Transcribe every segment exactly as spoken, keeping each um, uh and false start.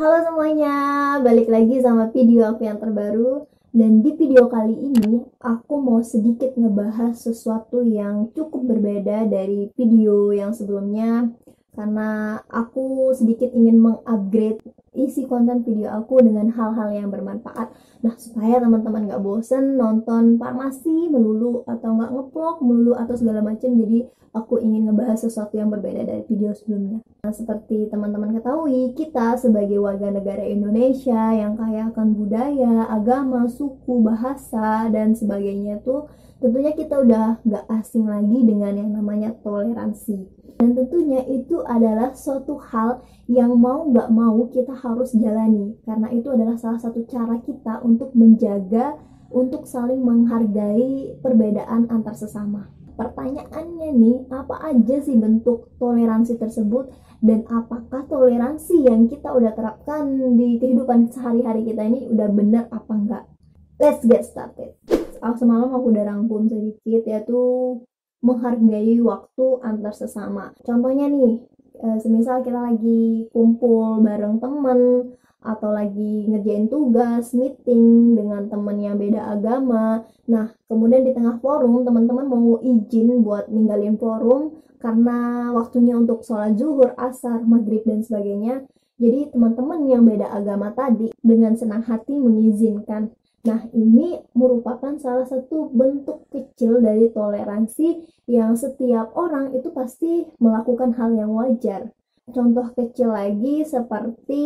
Halo semuanya, balik lagi sama video aku yang terbaru. Dan di video kali ini aku mau sedikit ngebahas sesuatu yang cukup berbeda dari video yang sebelumnya, karena aku sedikit ingin mengupgrade isi konten video aku dengan hal-hal yang bermanfaat. Nah, supaya teman-teman gak bosen nonton farmasi melulu atau gak ngevlog melulu atau segala macam. Jadi aku ingin ngebahas sesuatu yang berbeda dari video sebelumnya. Nah, seperti teman-teman ketahui, kita sebagai warga negara Indonesia yang kaya akan budaya, agama, suku, bahasa, dan sebagainya tuh tentunya kita udah gak asing lagi dengan yang namanya toleransi. Dan tentunya itu adalah suatu hal yang mau gak mau kita harus jalani, karena itu adalah salah satu cara kita untuk menjaga, untuk saling menghargai perbedaan antar sesama. Pertanyaannya nih, apa aja sih bentuk toleransi tersebut, dan apakah toleransi yang kita udah terapkan di kehidupan sehari-hari kita ini udah benar apa enggak? Let's get started. Semalam aku udah rangkum sedikit, yaitu menghargai waktu antar sesama. Contohnya nih, semisal kita lagi kumpul bareng temen, atau lagi ngerjain tugas, meeting dengan temen yang beda agama. Nah, kemudian di tengah forum, teman-teman mau izin buat ninggalin forum karena waktunya untuk sholat zuhur, asar, maghrib, dan sebagainya. Jadi teman-teman yang beda agama tadi dengan senang hati mengizinkan. Nah, ini merupakan salah satu bentuk kecil dari toleransi yang setiap orang itu pasti melakukan hal yang wajar. Contoh kecil lagi seperti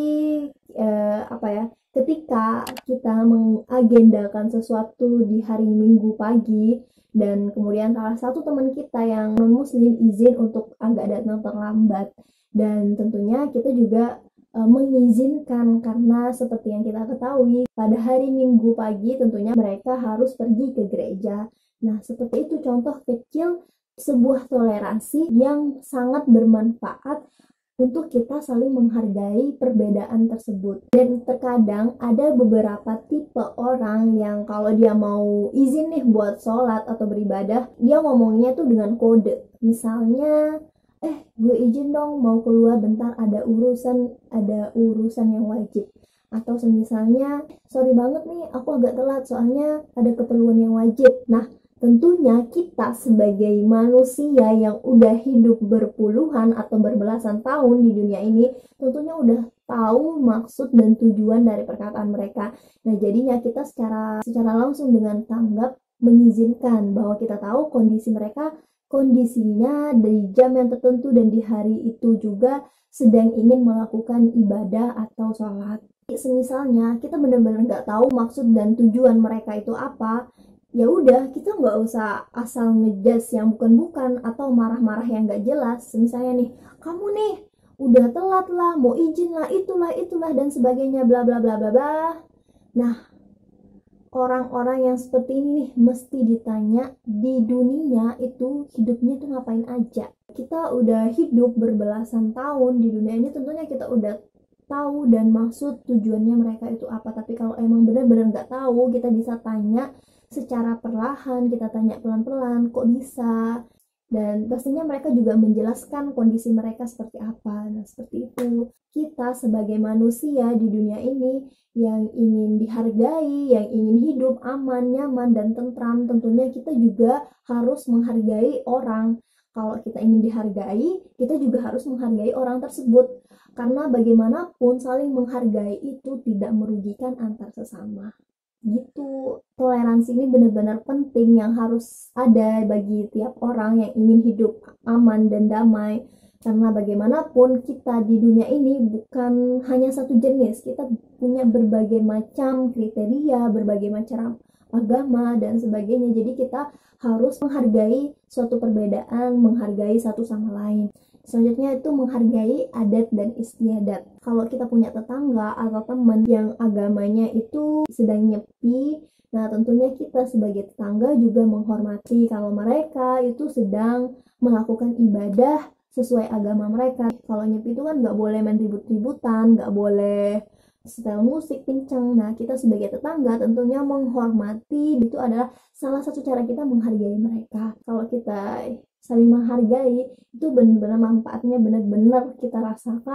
eh, apa ya, ketika kita mengagendakan sesuatu di hari Minggu pagi dan kemudian salah satu teman kita yang non-muslim izin untuk agak datang terlambat, dan tentunya kita juga mengizinkan karena seperti yang kita ketahui pada hari Minggu pagi tentunya mereka harus pergi ke gereja. Nah, seperti itu contoh kecil sebuah toleransi yang sangat bermanfaat untuk kita saling menghargai perbedaan tersebut. Dan terkadang ada beberapa tipe orang yang kalau dia mau izin nih buat sholat atau beribadah, dia ngomongnya tuh dengan kode. Misalnya, eh gue izin dong mau keluar bentar, ada urusan ada urusan yang wajib. Atau semisalnya, sorry banget nih aku agak telat soalnya ada keperluan yang wajib. Nah, tentunya kita sebagai manusia yang udah hidup berpuluhan atau berbelasan tahun di dunia ini tentunya udah tahu maksud dan tujuan dari perkataan mereka. Nah, jadinya kita secara secara langsung dengan tanggap mengizinkan bahwa kita tahu kondisi mereka kondisinya dari jam yang tertentu dan di hari itu juga sedang ingin melakukan ibadah atau sholat. Semisalnya kita benar-benar nggak tahu maksud dan tujuan mereka itu apa, ya udah kita nggak usah asal ngejudge yang bukan-bukan atau marah-marah yang nggak jelas. Misalnya nih, kamu nih udah telat lah, mau izin lah, itulah itulah dan sebagainya, bla bla bla bla bla. Nah, orang-orang yang seperti ini nih mesti ditanya di dunia itu hidupnya tuh ngapain aja. Kita udah hidup berbelasan tahun di dunia ini, tentunya kita udah tahu dan maksud tujuannya mereka itu apa. Tapi kalau emang benar-benar nggak tahu, kita bisa tanya secara perlahan, kita tanya pelan-pelan, kok bisa? Dan pastinya mereka juga menjelaskan kondisi mereka seperti apa. Nah, seperti itu. Kita sebagai manusia di dunia ini yang ingin dihargai, yang ingin hidup aman, nyaman, dan tentram, tentunya kita juga harus menghargai orang. Kalau kita ingin dihargai, kita juga harus menghargai orang tersebut. Karena bagaimanapun saling menghargai itu tidak merugikan antar sesama. Gitu. Toleransi ini benar-benar penting yang harus ada bagi tiap orang yang ingin hidup aman dan damai. Karena bagaimanapun kita di dunia ini bukan hanya satu jenis, kita punya berbagai macam kriteria, berbagai macam agama dan sebagainya. Jadi kita harus menghargai suatu perbedaan, menghargai satu sama lain. Selanjutnya itu menghargai adat dan istiadat. Kalau kita punya tetangga atau teman yang agamanya itu sedang nyepi, nah tentunya kita sebagai tetangga juga menghormati kalau mereka itu sedang melakukan ibadah sesuai agama mereka. Kalau nyepi itu kan nggak boleh main ribut-ributan, nggak boleh setel musik kencang. Nah, kita sebagai tetangga tentunya menghormati, itu adalah salah satu cara kita menghargai mereka. Kalau kita saling menghargai, itu benar-benar manfaatnya benar-benar kita rasakan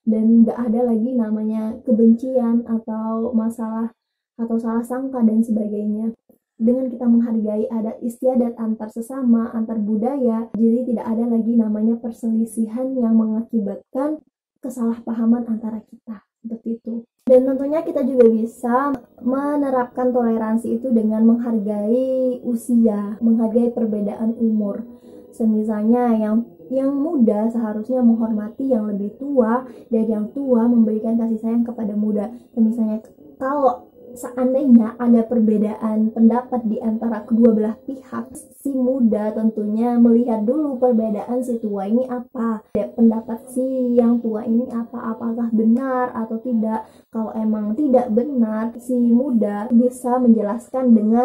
dan nggak ada lagi namanya kebencian atau masalah atau salah sangka dan sebagainya. Dengan kita menghargai adat istiadat antar sesama, antar budaya, jadi tidak ada lagi namanya perselisihan yang mengakibatkan kesalahpahaman antara kita, seperti itu. Dan tentunya kita juga bisa menerapkan toleransi itu dengan menghargai usia, menghargai perbedaan umur. Semisalnya yang yang muda seharusnya menghormati yang lebih tua, dan yang tua memberikan kasih sayang kepada muda. Misalnya kalau seandainya ada perbedaan pendapat di antara kedua belah pihak, si muda tentunya melihat dulu perbedaan si tua ini apa, pendapat si yang tua ini apa, apakah benar atau tidak. Kalau emang tidak benar, si muda bisa menjelaskan dengan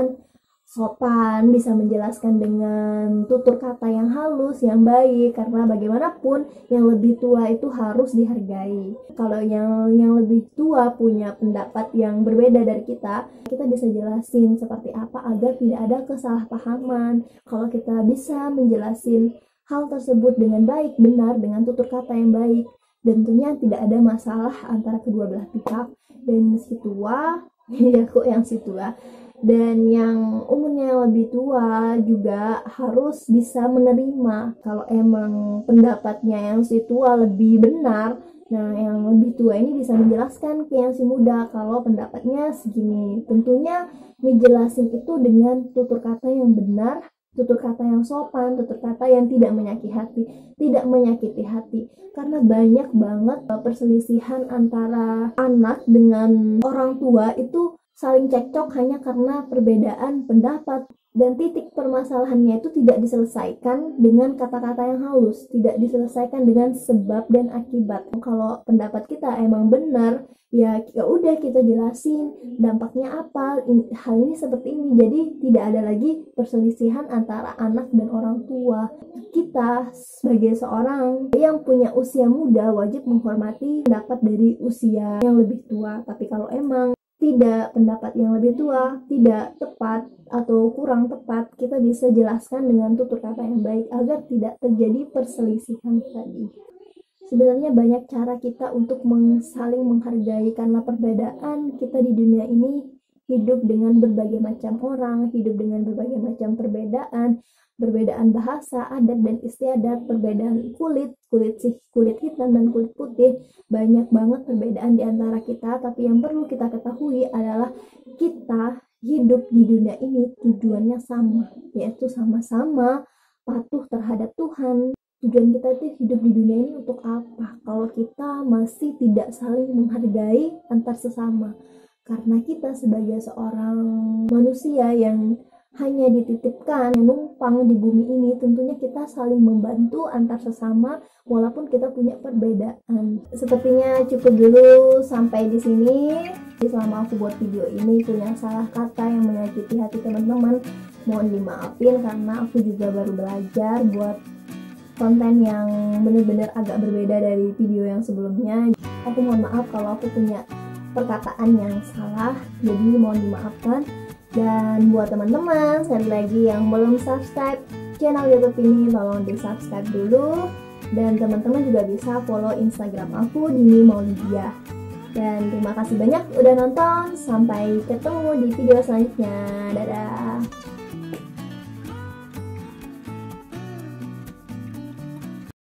sopan, bisa menjelaskan dengan tutur kata yang halus, yang baik, karena bagaimanapun yang lebih tua itu harus dihargai. Kalau yang yang lebih tua punya pendapat yang berbeda dari kita, kita bisa jelasin seperti apa agar tidak ada kesalahpahaman. Kalau kita bisa menjelasin hal tersebut dengan baik, benar, dengan tutur kata yang baik, dan tentunya tidak ada masalah antara kedua belah pihak. Dan si tua, ya kok yang si tua, dan yang umurnya lebih tua juga harus bisa menerima kalau emang pendapatnya yang si tua lebih benar. Nah, yang lebih tua ini bisa menjelaskan ke yang si muda kalau pendapatnya segini. Tentunya ngejelasin itu dengan tutur kata yang benar, tutur kata yang sopan, tutur kata yang tidak menyakiti hati, tidak menyakiti hati. Karena banyak banget perselisihan antara anak dengan orang tua itu saling cekcok hanya karena perbedaan pendapat, dan titik permasalahannya itu tidak diselesaikan dengan kata-kata yang halus, tidak diselesaikan dengan sebab dan akibat. Kalau pendapat kita emang benar, ya ya udah kita jelasin dampaknya apa, hal ini seperti ini. Jadi tidak ada lagi perselisihan antara anak dan orang tua. Kita sebagai seorang yang punya usia muda wajib menghormati pendapat dari usia yang lebih tua. Tapi kalau emang tidak, pendapat yang lebih tua tidak tepat atau kurang tepat, kita bisa jelaskan dengan tutur kata yang baik agar tidak terjadi perselisihan tadi. Sebenarnya banyak cara kita untuk saling menghargai, karena perbedaan kita di dunia ini hidup dengan berbagai macam orang, hidup dengan berbagai macam perbedaan, perbedaan bahasa, adat dan istiadat, perbedaan kulit, kulit sih, kulit hitam dan kulit putih, banyak banget perbedaan di antara kita. Tapi yang perlu kita ketahui adalah kita hidup di dunia ini tujuannya sama, yaitu sama-sama patuh terhadap Tuhan. Tujuan kita itu hidup di dunia ini untuk apa? Kalau kita masih tidak saling menghargai antar sesama, karena kita sebagai seorang manusia yang hanya dititipkan, yang numpang di bumi ini, tentunya kita saling membantu antar sesama walaupun kita punya perbedaan. Sepertinya cukup dulu sampai di sini. Selama aku buat video ini punya salah kata yang menyakiti hati teman-teman, mohon dimaafin karena aku juga baru belajar buat konten yang benar-benar agak berbeda dari video yang sebelumnya. Aku mohon maaf kalau aku punya perkataan yang salah, jadi mohon dimaafkan. Dan buat teman-teman sekali lagi yang belum subscribe channel YouTube ini, tolong di subscribe dulu. Dan teman-teman juga bisa follow Instagram aku Dini Maulidia. Dan terima kasih banyak udah nonton, sampai ketemu di video selanjutnya. Dadah.